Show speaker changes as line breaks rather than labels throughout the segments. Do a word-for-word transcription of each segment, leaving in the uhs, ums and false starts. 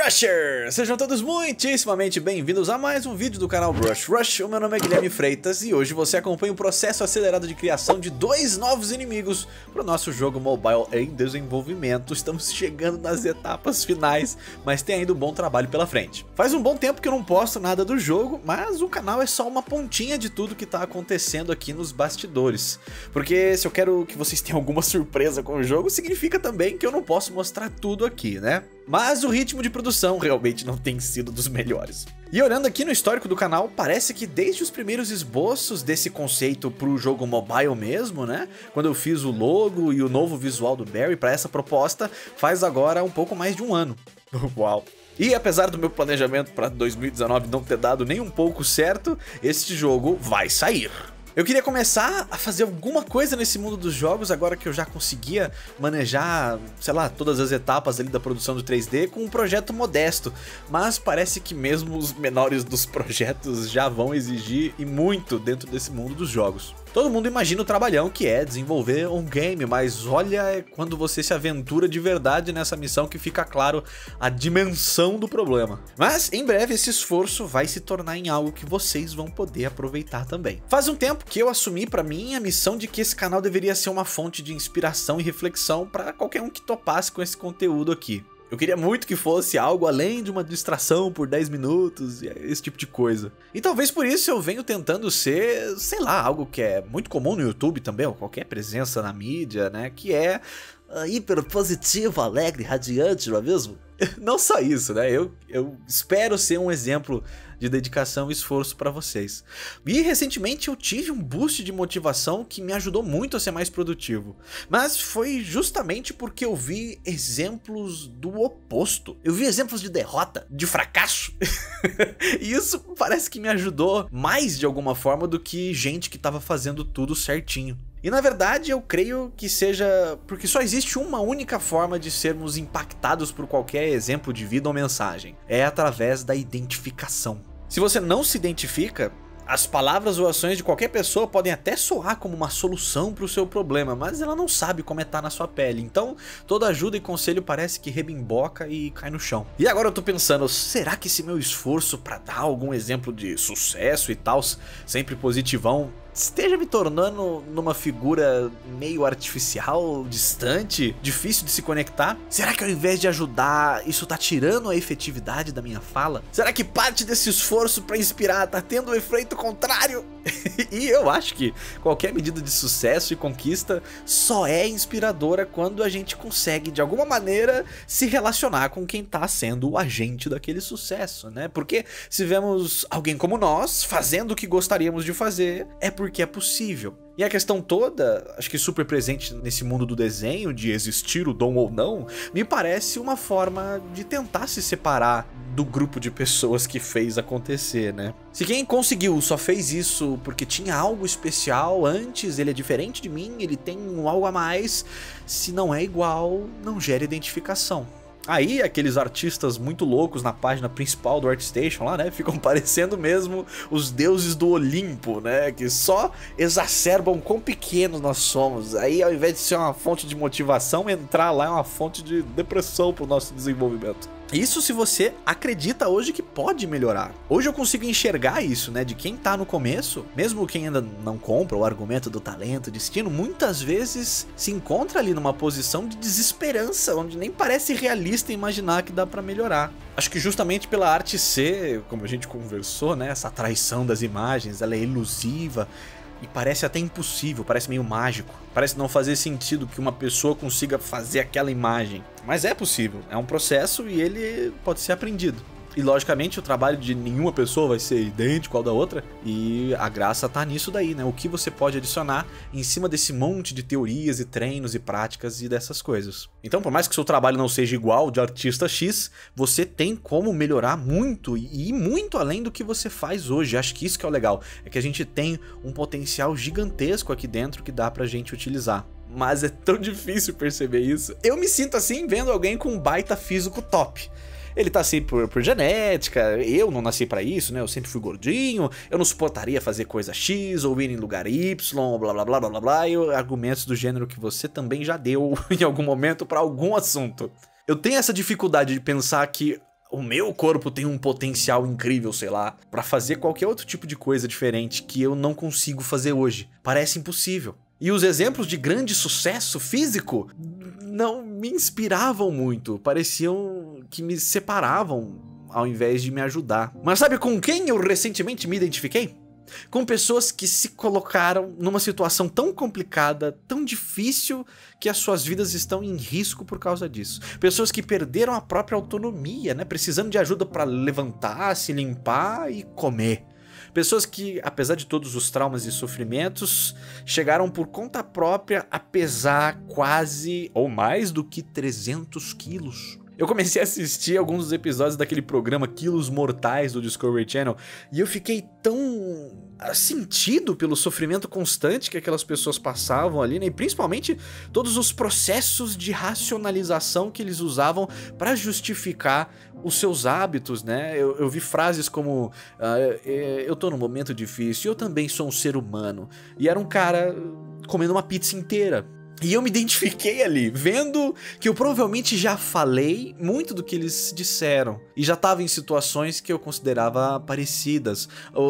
Rushers! Sejam todos muitíssimamente bem-vindos a mais um vídeo do canal Brush Rush. O meu nome é Guilherme Freitas e hoje você acompanha o processo acelerado de criação de dois novos inimigos para o nosso jogo mobile em desenvolvimento. Estamos chegando nas etapas finais, mas tem ainda um bom trabalho pela frente. Faz um bom tempo que eu não posto nada do jogo, mas o canal é só uma pontinha de tudo que está acontecendo aqui nos bastidores. Porque se eu quero que vocês tenham alguma surpresa com o jogo, significa também que eu não posso mostrar tudo aqui, né? Mas o ritmo de produção realmente não tem sido dos melhores. E olhando aqui no histórico do canal, parece que desde os primeiros esboços desse conceito pro jogo mobile mesmo, né? Quando eu fiz o logo e o novo visual do Barry para essa proposta, faz agora um pouco mais de um ano. Uau! E apesar do meu planejamento para dois mil e dezenove não ter dado nem um pouco certo, este jogo vai sair. Eu queria começar a fazer alguma coisa nesse mundo dos jogos agora que eu já conseguia manejar, sei lá, todas as etapas ali da produção do três D com um projeto modesto. Mas parece que mesmo os menores dos projetos já vão exigir e muito dentro desse mundo dos jogos. Todo mundo imagina o trabalhão que é desenvolver um game, mas olha, é quando você se aventura de verdade nessa missão que fica claro a dimensão do problema. Mas em breve esse esforço vai se tornar em algo que vocês vão poder aproveitar também. Faz um tempo que eu assumi pra mim a missão de que esse canal deveria ser uma fonte de inspiração e reflexão para qualquer um que topasse com esse conteúdo aqui. Eu queria muito que fosse algo além de uma distração por dez minutos e esse tipo de coisa. E talvez por isso eu venho tentando ser, sei lá, algo que é muito comum no YouTube também, ou qualquer presença na mídia, né? Que é uh, hiper positivo, alegre, radiante, não é mesmo? Não só isso, né? Eu, eu espero ser um exemplo de dedicação e esforço para vocês. E recentemente eu tive um boost de motivação que me ajudou muito a ser mais produtivo. Mas foi justamente porque eu vi exemplos do oposto. Eu vi exemplos de derrota, de fracasso. E isso parece que me ajudou mais de alguma forma do que gente que estava fazendo tudo certinho. E na verdade eu creio que seja porque só existe uma única forma de sermos impactados por qualquer exemplo de vida ou mensagem. É através da identificação. Se você não se identifica, as palavras ou ações de qualquer pessoa podem até soar como uma solução para o seu problema, mas ela não sabe como é estar na sua pele. Então toda ajuda e conselho parece que rebimboca e cai no chão. E agora eu tô pensando, será que esse meu esforço para dar algum exemplo de sucesso e tal, sempre positivão, esteja me tornando numa figura meio artificial, distante, difícil de se conectar? Será que ao invés de ajudar, isso tá tirando a efetividade da minha fala? Será que parte desse esforço para inspirar tá tendo um efeito contrário? E eu acho que qualquer medida de sucesso e conquista só é inspiradora quando a gente consegue, de alguma maneira, se relacionar com quem tá sendo o agente daquele sucesso, né? Porque se vemos alguém como nós fazendo o que gostaríamos de fazer, é por porque é possível. E a questão toda, acho que super presente nesse mundo do desenho, de existir o dom ou não, me parece uma forma de tentar se separar do grupo de pessoas que fez acontecer, né? Se quem conseguiu só fez isso porque tinha algo especial antes, ele é diferente de mim, ele tem um algo a mais, se não é igual, não gera identificação. Aí aqueles artistas muito loucos na página principal do ArtStation lá, né, ficam parecendo mesmo os deuses do Olimpo, né, que só exacerbam quão pequenos nós somos. Aí ao invés de ser uma fonte de motivação, entrar lá é uma fonte de depressão para o nosso desenvolvimento. Isso se você acredita hoje que pode melhorar. Hoje eu consigo enxergar isso, né, de quem tá no começo, mesmo quem ainda não compra o argumento do talento, destino, muitas vezes se encontra ali numa posição de desesperança, onde nem parece realista imaginar que dá pra melhorar. Acho que justamente pela arte ser, como a gente conversou, né, essa traição das imagens, ela é elusiva, e parece até impossível, parece meio mágico. Parece não fazer sentido que uma pessoa consiga fazer aquela imagem. Mas é possível, é um processo e ele pode ser aprendido. E logicamente o trabalho de nenhuma pessoa vai ser idêntico ao da outra. E a graça tá nisso daí, né? O que você pode adicionar em cima desse monte de teorias e treinos e práticas e dessas coisas. Então, por mais que o seu trabalho não seja igual de artista X, você tem como melhorar muito e ir muito além do que você faz hoje. Acho que isso que é o legal, é que a gente tem um potencial gigantesco aqui dentro que dá pra gente utilizar. Mas é tão difícil perceber isso. Eu me sinto assim vendo alguém com um baita físico top. Ele tá assim por, por genética, eu não nasci pra isso, né? Eu sempre fui gordinho, eu não suportaria fazer coisa X ou ir em lugar Y, blá blá blá blá blá blá, e argumentos do gênero que você também já deu em algum momento pra algum assunto. Eu tenho essa dificuldade de pensar que o meu corpo tem um potencial incrível, sei lá, pra fazer qualquer outro tipo de coisa diferente que eu não consigo fazer hoje. Parece impossível. E os exemplos de grande sucesso físico não me inspiravam muito, pareciam que me separavam ao invés de me ajudar. Mas sabe com quem eu recentemente me identifiquei? Com pessoas que se colocaram numa situação tão complicada, tão difícil, que as suas vidas estão em risco por causa disso. Pessoas que perderam a própria autonomia, né? Precisando de ajuda para levantar, se limpar e comer. Pessoas que, apesar de todos os traumas e sofrimentos, chegaram por conta própria a pesar quase ou mais do que trezentos quilos. Eu comecei a assistir alguns dos episódios daquele programa Quilos Mortais do Discovery Channel e eu fiquei tão sentido pelo sofrimento constante que aquelas pessoas passavam ali, né? E principalmente todos os processos de racionalização que eles usavam para justificar os seus hábitos, né? Eu, eu vi frases como ah, eu tô num momento difícil, eu também sou um ser humano. E era um cara comendo uma pizza inteira. E eu me identifiquei ali, vendo que eu provavelmente já falei muito do que eles disseram. E já estava em situações que eu considerava parecidas.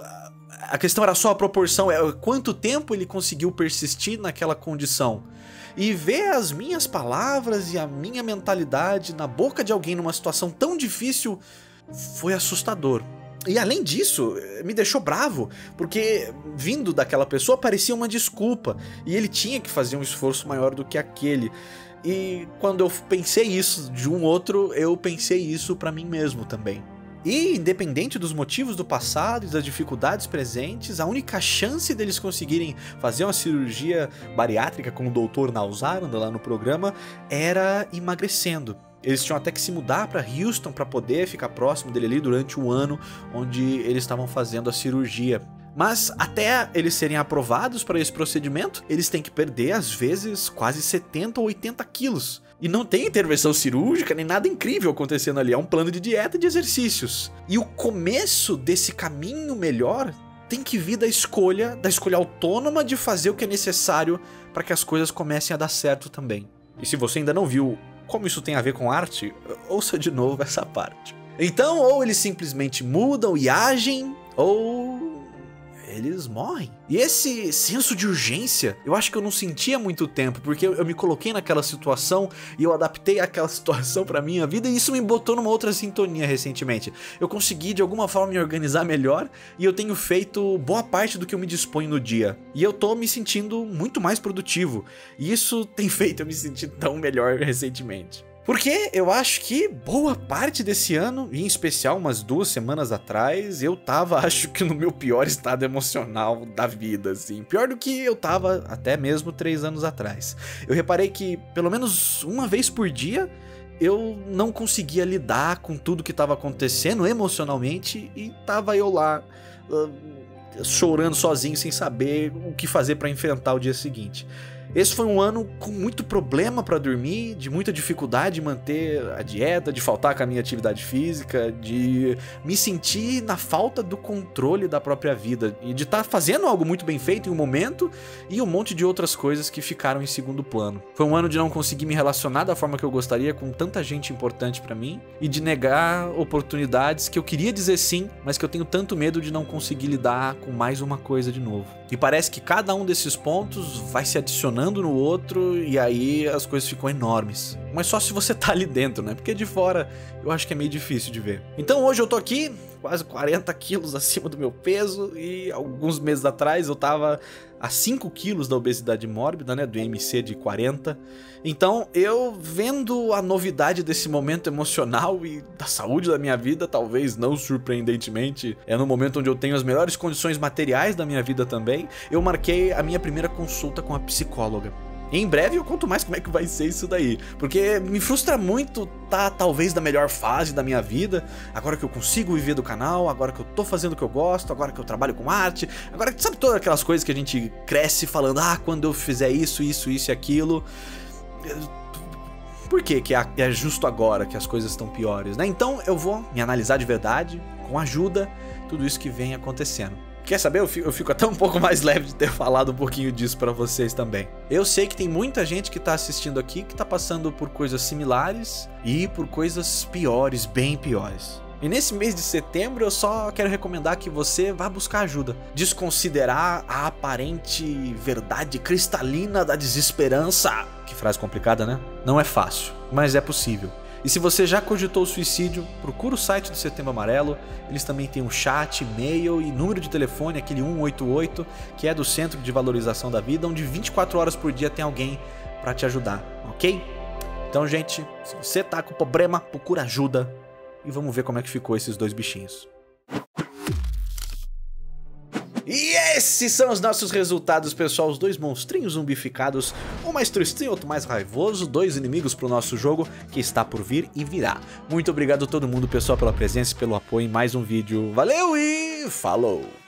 A questão era só a proporção, é quanto tempo ele conseguiu persistir naquela condição. E ver as minhas palavras e a minha mentalidade na boca de alguém numa situação tão difícil foi assustador. E além disso, me deixou bravo, porque vindo daquela pessoa parecia uma desculpa, e ele tinha que fazer um esforço maior do que aquele. E quando eu pensei isso de um outro, eu pensei isso pra mim mesmo também. E independente dos motivos do passado e das dificuldades presentes, a única chance deles conseguirem fazer uma cirurgia bariátrica com o doutor Nausaranda lá no programa era emagrecendo. Eles tinham até que se mudar para Houston para poder ficar próximo dele ali durante o ano onde eles estavam fazendo a cirurgia. Mas até eles serem aprovados para esse procedimento, eles têm que perder às vezes quase setenta ou oitenta quilos. E não tem intervenção cirúrgica nem nada incrível acontecendo ali, é um plano de dieta e de exercícios. E o começo desse caminho melhor tem que vir da escolha, da escolha autônoma de fazer o que é necessário para que as coisas comecem a dar certo também. E se você ainda não viu como isso tem a ver com arte, ouça de novo essa parte. Então, ou eles simplesmente mudam e agem, ou eles morrem. E esse senso de urgência, eu acho que eu não sentia há muito tempo, porque eu, eu me coloquei naquela situação e eu adaptei aquela situação pra minha vida, e isso me botou numa outra sintonia recentemente. Eu consegui de alguma forma me organizar melhor e eu tenho feito boa parte do que eu me disponho no dia. E eu tô me sentindo muito mais produtivo, e isso tem feito eu me sentir tão melhor recentemente. Porque eu acho que boa parte desse ano, e em especial umas duas semanas atrás, eu tava, acho que no meu pior estado emocional da vida, assim. Pior do que eu tava até mesmo três anos atrás. Eu reparei que pelo menos uma vez por dia eu não conseguia lidar com tudo que tava acontecendo emocionalmente e tava eu lá uh, chorando sozinho sem saber o que fazer pra enfrentar o dia seguinte. Esse foi um ano com muito problema para dormir, de muita dificuldade de manter a dieta, de faltar com a minha atividade física, de me sentir na falta do controle da própria vida e de estar fazendo algo muito bem feito em um momento e um monte de outras coisas que ficaram em segundo plano. Foi um ano de não conseguir me relacionar da forma que eu gostaria com tanta gente importante para mim e de negar oportunidades que eu queria dizer sim, mas que eu tenho tanto medo de não conseguir lidar com mais uma coisa de novo. E parece que cada um desses pontos vai se adicionando no outro e aí as coisas ficam enormes. Mas só se você tá ali dentro, né? Porque de fora eu acho que é meio difícil de ver. Então hoje eu tô aqui, quase quarenta quilos acima do meu peso, e alguns meses atrás eu tava a cinco quilos da obesidade mórbida, né? Do I M C de quarenta. Então eu vendo a novidade desse momento emocional e da saúde da minha vida, talvez não surpreendentemente, é no momento onde eu tenho as melhores condições materiais da minha vida também, eu marquei a minha primeira consulta com a psicóloga. E em breve eu conto mais como é que vai ser isso daí, porque me frustra muito tá talvez na melhor fase da minha vida, agora que eu consigo viver do canal, agora que eu tô fazendo o que eu gosto, agora que eu trabalho com arte, agora que sabe todas aquelas coisas que a gente cresce falando, ah, quando eu fizer isso, isso, isso e aquilo. Por que que é justo agora que as coisas estão piores, né? Então eu vou me analisar de verdade, com ajuda, tudo isso que vem acontecendo. Quer saber? Eu fico, eu fico até um pouco mais leve de ter falado um pouquinho disso pra vocês também. Eu sei que tem muita gente que tá assistindo aqui que tá passando por coisas similares e por coisas piores, bem piores. E nesse mês de setembro eu só quero recomendar que você vá buscar ajuda. Desconsiderar a aparente verdade cristalina da desesperança. Que frase complicada, né? Não é fácil, mas é possível. E se você já cogitou o suicídio, procura o site do Setembro Amarelo. Eles também têm um chat, e-mail e número de telefone, aquele um oito oito, que é do Centro de Valorização da Vida, onde vinte e quatro horas por dia tem alguém pra te ajudar, ok? Então, gente, se você tá com problema, procura ajuda. E vamos ver como é que ficou esses dois bichinhos. E esses são os nossos resultados, pessoal. Os dois monstrinhos zumbificados, um mais tristinho, outro mais raivoso. Dois inimigos pro nosso jogo que está por vir e virá. Muito obrigado a todo mundo, pessoal, pela presença e pelo apoio em mais um vídeo. Valeu e falou!